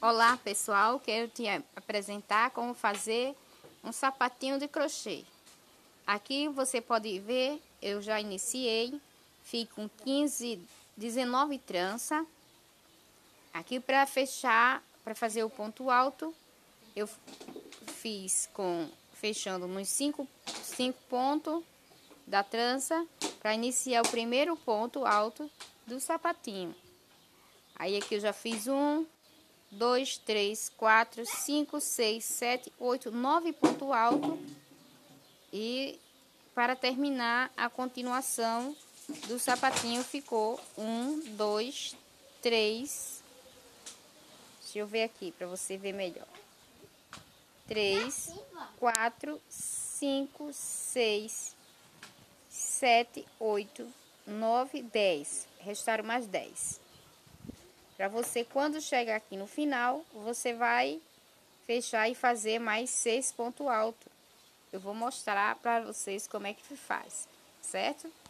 Olá pessoal, quero te apresentar como fazer um sapatinho de crochê. Aqui você pode ver, eu já iniciei, fico com 19 tranças. Aqui para fechar, para fazer o ponto alto, eu fiz fechando nos 5 pontos da trança para iniciar o primeiro ponto alto do sapatinho. Aí aqui eu já fiz 1, 2, 3, 4, 5, 6, 7, 8, 9 pontos altos. E para terminar a continuação do sapatinho ficou 1, 2, 3. Deixa eu ver aqui para você ver melhor. 3, 4, 5, 6, 7, 8, 9, 10. Restaram mais 10. Para você, quando chegar aqui no final, você vai fechar e fazer mais 6 pontos altos. Eu vou mostrar para vocês como é que faz, certo?